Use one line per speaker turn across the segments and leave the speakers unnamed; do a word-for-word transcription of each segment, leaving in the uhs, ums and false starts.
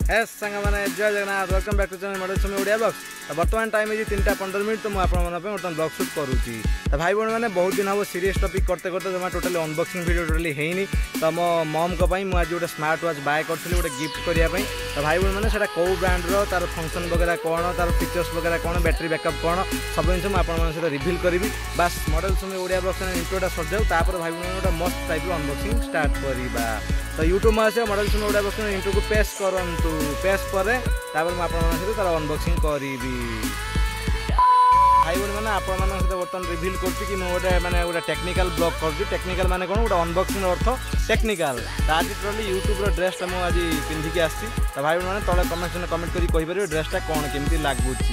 हे सांग मैंने जय Jagannath welcome back to channel model Samay Odia blogs. तो बर्तमान टाइम है तीन टा पंद्रह मिनट तो मुझे बर्तमान ब्लॉग शूट करुँची। तो भाई भाई मैंने बहुत दिन हम सीरीयस टॉपिक करते करते जमा टोटली अनबॉक्सिंग वीडियो टोटली है तो मो मम को मुझे गोटे स्मार्ट वॉच बाय करी गोटे गिफ्ट करने। तो भाई भाई मैंने कौ ब्रांड्र तार फंक्शन वगैरह कौन तार फीचर्स वगैरह कौन बैटरी बैकअप कौन सब जिन मुझे रिविल करी। बस model Samay Odia blogs इंट्रोटा sir जाऊ तापर भाई भाई गोटे मस्त टाइप अनबॉक्सिंग स्टार्ट करवा। तो यूट्यूब में आस model Samay Odia blogs intro को पेस्ट करूँ पेस्ट पर तार अनबॉक्सिंग करी। भाई भाई मैंने आपण सहित बर्तमान रिविल करुँची कि मुझे मैंने गोटे टेक्निकल ब्लॉग करुँची। टेक्निकल माने कौन गोटे अनबॉक्सिंग अर्थ टेक्निकल। तो आज टोटली यूट्यूब ड्रेसटा मुझे आज पिंधिकी आसी। तो भाई मैंने तले कमेंट कमेंट करी कहीपर ड्रेसटा कौन केमती लगुच।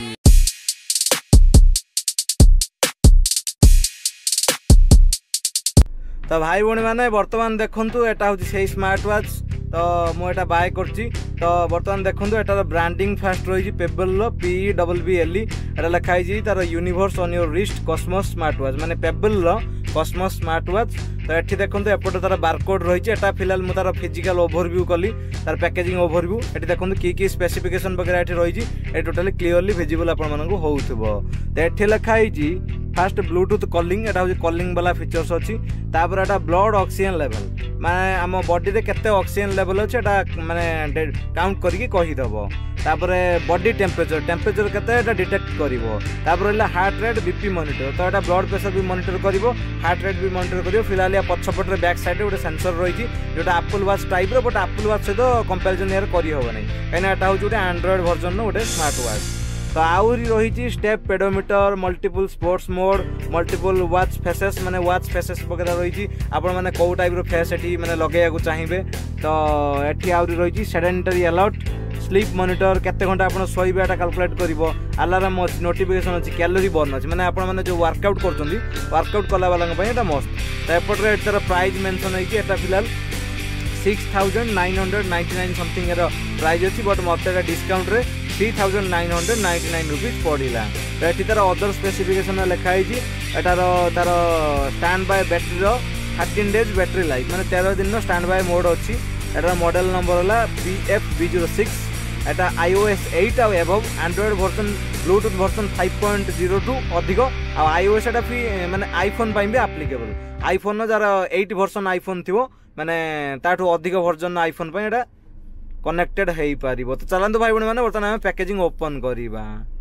तो भाई भाई मैंने बर्तमान देखूँ एटा हूँ से स्मार्ट वॉच। तो मुझे बाय करची। तो बर्तमान देखूँ एटार ब्रांडिंग फास्ट रही Pebble P double B L एटा लिखाई तार universe on your wrist Cosmos smart watch माने पेबल कॉस्मोस स्मार्ट वॉच। तो ये देखो एपटे तार बारकोड रही है फिलहाल मुझे तार फिजिकल ओवरव्यू कली तार पैकेजिंग ओवरव्यू। ये देखो कि की स्पेसिफिकेशन वगैरह ये रही है टोटली क्लीयरली विजिबल आपको हो। तो लिखाई फास्ट ब्लूटूथ कॉलिंग एटा हूँ कॉलिंग वाला फीचर्स अच्छी। तापर एटा ब्लड ऑक्सीजन लेवल माने आम बॉडी रे केते ऑक्सीजन लेवल अच्छे माने काउंट करके कहीदेव। तापर बॉडी टेम्परेचर टेम्परेचर केते एटा डिटेक्ट करिवो। तापर रहला हार्ट रेट बीपी मॉनिटर। तो एटा ब्लड प्रेशर भी मॉनिटर करिवो हार्ट रेट भी मॉनिटर करिवो। फिलहाल या पछपटे बैक साइड गोटे सेंसर रही जोटा एप्पल वॉच टाइप रो बट एप्पल वॉच सहित कंपैरिजन यार करी होबो नै कहीं एटा हूँ गोटे एंड्रॉइड वर्जन गोटे स्मार्ट वॉच। तो आहरी रही step pedometer multiple sports mode multiple watch faces माने वॉच फेसेस वगैरह रही आपण मैंने कौ टाइप फेस एटी मैंने लगे चाहिए। तो ये आहरी रही सेडेंटरी अलर्ट स्लीप मॉनिटर केते घंटा आप शोबे एटा कैलकुलेट करिवो। अलार्म अच्छी नोटिफिकेशन अच्छी कैलोरी बर्न अच्छी माने आपण मैंने जो वर्कआउट करछंती वर्कआउट कला वाला एटा मस्त। तो एपटे तार प्राइस मेंशन है कि एटा फिलहाल six thousand nine hundred ninety nine something price अच्छी बट मत डिस्काउंट रे three thousand nine hundred ninety nine rupees पड़ा। तो ये तार अदर स्पेसिफिकेशन लिखाई एटार तार standby battery thirteen days battery life माने तेरह दिन स्टैंड बाय मोड अच्छी। एटार मॉडल नंबर है B F B zero six. एटा आईओएस एट आउ above Android version Bluetooth version five point zero टू अधिक आईओएस एटा फ्री माने आईफोन भी आप्लिकेबल। आईफोन जार एट वर्जन आईफोन थी माने ताठू अधिक वर्जन आईफोन एटा कनेक्टेड हो पार। तो चलते भाई भाई मैंने बर्तमान आम पैकेजिंग ओपन करवा।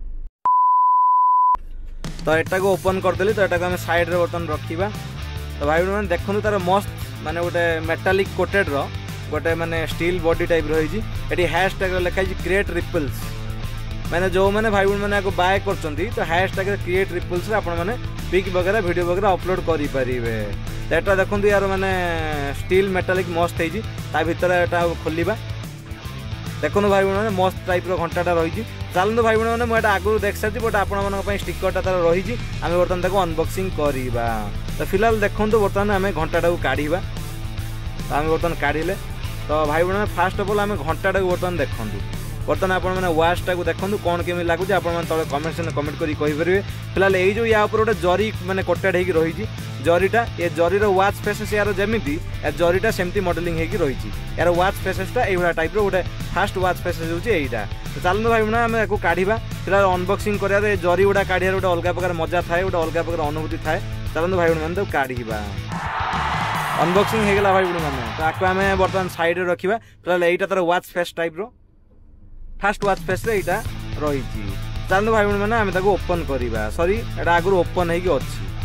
तो एटा को ओपन करदेली। तो एटा को आम साइड रे बर्तमान रखा। तो भाई भाई मैंने देखो तार मस्त माने गोटे मेटालिक कोटेड रो गोटे माने स्टील बॉडी टाइप रही है। हैशटैग लिखाई क्रिएट रिपल्स मैंने जो मैंने भाई भाई मैंने बाय करछंती। तो हैशटैग क्रिएट रिपल्स रे आपण माने पिक वगैरह वीडियो वगैरह अपलोड करि परिबे। तो एटा देखो यार माने स्टील मेटालिक मस्त है ता भीतर एटा खोलिबा। देखो भाई भाई मैंने मस्त टाइप घंटाटा रही। चलते भाई भाई मैंने मुझे आगुरी देख सारी बट आपण स्टिकरटा तार रही आम बर्तमान ताको अनबॉक्सिंग करवा। तो फिलहाल देखो बर्तमान आम घंटाटा को काढ़ा। तो आम बर्तमान काढ़ले। तो भाई भाई फास्ट अफ ऑल आम घंटाटा को बर्तमान देखूँ बर्तमान आपण मैंने वाचटा को देखूँ कौन केमी लगुच आप कमेंट कमेंट करी कहींपर। फिलहाल ये जो या गोटे जरी मैंने कोटेड हो रही जरीटा ये जरीर वाच फेसेस यार जमी यार जरीटा सेमती मॉडलिंग होगी रही यार वाच फेसेसटा ये टाइप गोटे फास्ट वाच फेसेस होची एटा। तो चलते भाई भाई आम आपको काढ़ा। फिलहाल अनबॉक्सिंग कर जरी गुड़ा काढ़ गोटे अलग प्रकार मजा थाए गोटे अलग प्रकार अनुभूति थाए। चलते भाई भाई मैंने काढ़ा अनबॉक्सिंग होगला भाई भाई मैंने। तो आपको आम बर्तमान साइड रे रखा। फिलहाल यहाँ तार वाच फेस टाइप रो फास्ट वाच फेस यहाँ रही। चलते भाई भाई मैंने आम ओपन करवा। सॉरी एटा आगुरी ओपन हो।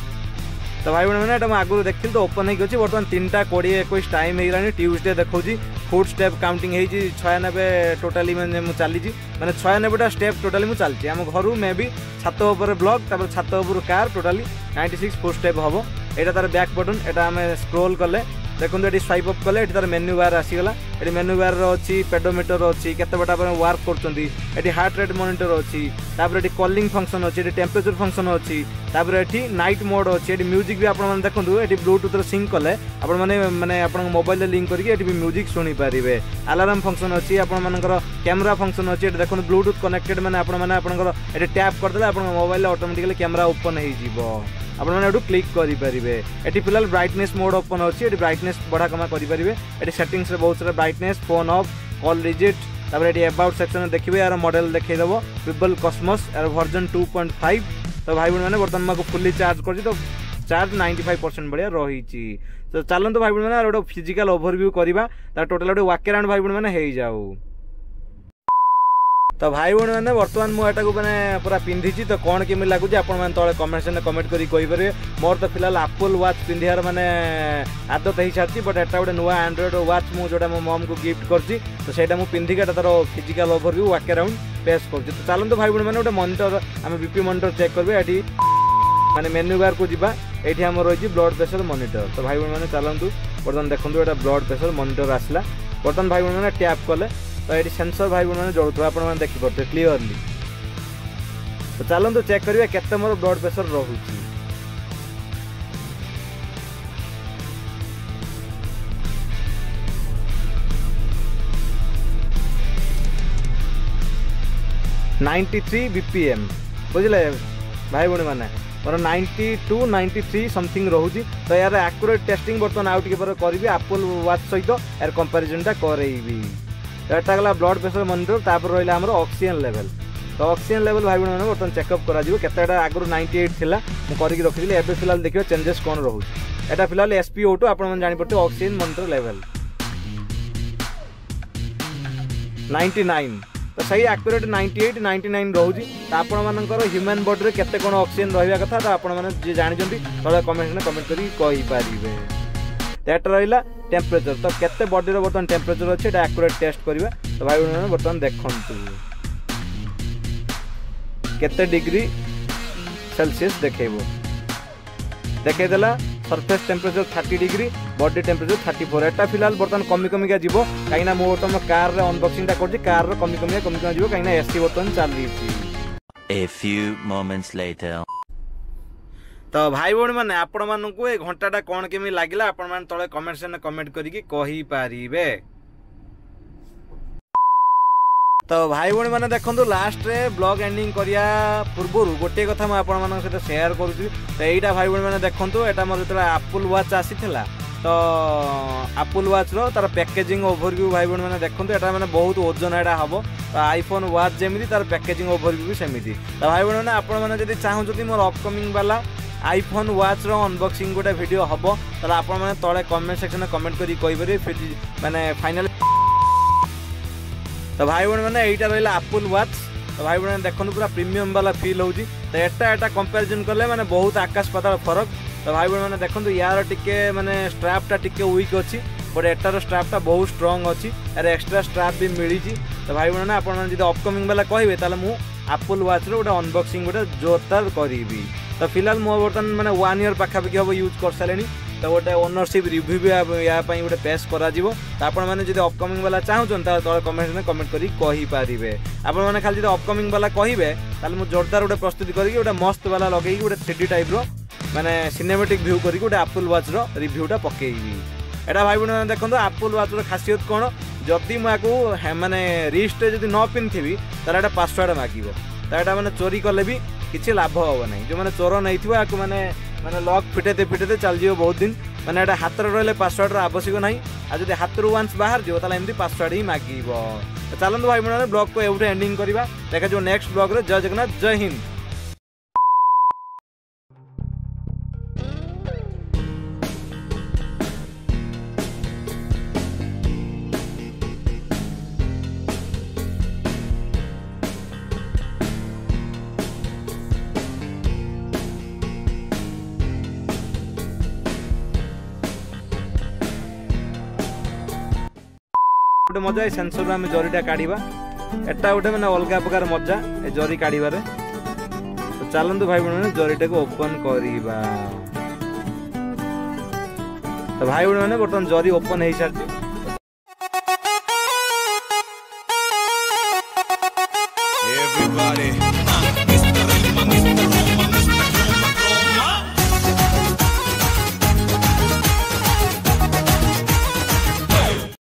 तो भाई भाई मैंने आगुरी देखी तो ओपन होगी बर्तमान तीन टा कोड़े एक टाइम होगा ट्यूजडे देखो फुट स्टेप काउंटिंग हो छयानबे टोटाली मैंने मुझे चली मैंने छयानबेटा स्टेप टोटाली मुझे चलती आम घर मे भी छात उपर ब्लॉक तापर छात उपर कार totally ninety six foot step हम। यहाँ तार बैक बटन एटा आम स्क्रोल कले देखो ये स्वाइप अप कले तार मेन्यू बार आसीगला। ये मेन्यू बार अच्छी पेडोमीटर अच्छी केते बटा वर्क कर हार्ट रेट मॉनिटर अच्छी। तापर ये कॉलिंग फंक्शन अच्छी टेम्परेचर फंक्शन अच्छी। तापर ये नाइट मोड अच्छी ये म्यूजिक भी आप देखो ये ब्लूटूथ सिंक कले आप मैंने आप मोबाइल लिंक करके भी म्यूजिक शुणी पारे। अलार्म फंक्शन अच्छी आपर कैमरा फंक्शन अच्छी देखो ब्लूटूथ कनेक्टेड मैंने आपंकर टैप करदे आप मोबाइल ऑटोमेटिकली कैमरा ओपन हो आपने क्लिक करेंगे। ये फिलहाल ब्राइटनेस मोड ओपन अच्छी ब्राइटनेस बढ़ा कमा करेंगे। ये सेटिंग्स बहुत सारा brightness phone off call reject तापर ये अबाउट सेक्शन देखिए यार मॉडल देखिदेव पिबल कॉस्मोस यार वर्जन टू पॉइंट फाइव। तो भाई बहन मैंने बर्तमान मैं फुल्ली चार्ज कर तो चार्ज नाइंटी फाइव परसेंट भाया रही। तो चलते भाई बहन मैंने गोटे फिजिकल ओवरव्यू करवा टोटाल गोटे वाक अराउंड भाई बहन मैंने हो जाऊ। तो भाई बहन मैंने बर्तमान मुझे मैंने पूरा पिंधि तो कौन केमी लगुच आप तले कमेंट सेक्शन कमेंट करेंगे। मोर तो फिलहाल एप्पल वाच पिंधार माने आदत हो सारी बट एटा गोटे नुआ एंड्रॉइड वाच मुझे मो मम को गिफ्ट करची तो सहीटा मुझे पिंधिक तार फिजिकल ओवरव्यू वाक अराउंड पेश कर। तो चलते भाई बहन मैंने गोटे मॉनिटर आम बीपी मॉनिटर चेक करेंगे ये माने मेन्यू बार को जीवा ये आम रही ब्लड प्रेशर मॉनिटर। तो भाई बहन मैंने चलतु बर्तमान देखो ये ब्लड प्रेशर मॉनिटर आसला बर्तमान भाई बहन मैंने टैप कले तो ये सेंसर भाई बहन मैंने जड़ू आप देखिपे क्लीयरली। तो चलतु चेक करिए केते मोर ब्लड प्रेशर रहुची। नाइंटी थ्री बीपीएम बुझे भाई बहन मैंने मोर ninety two ninety three something रोची। तो यार एक्यूरेट टेस्टिंग बर्तमान आउ टे करी एप्पल वाच सहित यार कंपैरिजनटा करेबी। एटा गला ब्लड प्रेशर मॉनिटर तापर रहा आम ऑक्सीजन लेवल। तो ऑक्सीजन लेवल भाई बहन मैंने बर्तमान चेकअप करा आगुरी नाइंटी एट थिला मु करके रखी एबे फिलहाल देखिए चेंजेस कौन रोचे। एटा फिलहाल एसपीओ टू आप जानीपे oxygen monitor level ninety nine. तो सही accurate ninety eight ninety nine रोची। तो आपर ह्यूमन बॉडी केते कौन ऑक्सीजन रहा कथा तो आपने जानते तले कमेंट कमेंट करेंगे। एटा रहा टेम्परेचर तो केते बॉडी रो बर्तमान टेम्परेचर अच्छे एक्यूरेट टेस्ट करवा। तो भाई बहन बर्तमान देखु केते डिग्री सेल्सियस देखेबो देखेदेला surface temperature thirty degree body temperature thirty four. एटा फिलहाल बर्तमान कमी कमिका जीवो कहीं मो बर्तमान कार रे अनबॉक्सिंग कर कार रो कमी कमिका कमी कमी जीवो कहीं एसी बर्तमान चली।
A few moments later
तो भाई बहन मैंने आपण मानू ए घंटाटा कौन केमी लगिला आपण मान तले कमेंट सेक्शन कमेंट करिकी कहि पारिबे। तो भाई बहन मैंने देखो लास्ट रे ब्लॉग एंडिंग करिया पूर्व गोटे कथा मैं आपण मान सहित शेयर करूँ। तो यहीटा भाई बहन मैंने देखो एटा मोर जो एप्पल वाच आसीथिला तो एप्पल वाच रो तार पैकेजिंग ओवरव्यू भाई बहन मैंने देखो एटा माने बहुत ओजन एटा हबो। तो आईफोन वाच जेमिति तार पैकेजिंग ओवरव्यू भी सेमिति। तो भाई बहन मैंने आपण माने जदि चाहूछथि मोर अपकमिंग वाला आईफोन वाच रो अनबॉक्सिंग गोटे वीडियो हबो ताले आपण माने तळे कमेंट सेक्शन में कमेंट करी कहिबे फिर माने फाइनल। तो भाई बहन मैंने यहीटा रहा एप्पल वाच। तो भाई बहन देखो पूरा प्रीमियम वाला फील होची। तो एटा एटा कंपैरिजन करले माने बहुत आकाश पाताल फरक। तो भाई बहन मैंने देखो यार टिके माने स्ट्रैपटा टिके वीक अच्छी बट एटार स्ट्रैपटा बहुत स्ट्रांग अच्छी यार एक्स्ट्रा स्ट्रैप भी मिली। तो भाई बहन आपन जदि अपकमिंग वाला कहिबे ताले मु एप्पल वाच रो गोटे अनबॉक्सिंग गोटे जोरदार करी। तो फिलहाल मो बर्तमान मैंने वन ईयर पाखापाखि हम यूज कर सारे। तो गोटे ओनरशिप रिव्यू भी या गोटे पेश करा तो आपण मैंने जब अपकमिंग वाला चाहून तले कमेंट में कमेंट करी कहिपारे। आपण मैंने खाली जब अपकमिंग वाला कहे मुझे जोरदार गोटे प्रस्तुति करके गोटे मस्त वाला लगे गोटे थ्री डी टाइप रो माने सिनेमेटिक व्यू करके गोटे एप्पल वाच रो रिव्यूटा पकेबी। एटा भाई बहन देखो एप्पल वाच रो खासियत कौन जदि मुझे माने रिस्ट जब न पिन्थी तार एटा पासवर्ड मागिबो। तो यहाँ मैंने चोरी कले भी किसी लाभ हम ना जो मैंने चोर नहीं थो आपको मैंने मैंने लॉक फिटेते फिटेते चल जाओ बहुत दिन मैंने यहाँ हाथ रही पासवर्ड आवश्यक ना आ जब हाथ रू वान्स बाहर जाओ ताला एमती पासवर्ड ही मागिब। तो चलते भाई बहन ब्लॉग को एवटे एंडिंग करवा देखा जो नेक्स्ट ब्लॉग रे। जय जगन्नाथ जय हिंद। गोटे मजा ये सेंसर आम जरीटा काढ़ा एटा गोटे मैंने अलग प्रकार मजा ए जरी काढ़। तो चलतु भाई बहन जरीटा को ओपन करवा। तो भाई बहन मैंने बर्तमान जरी ओपन हो सारी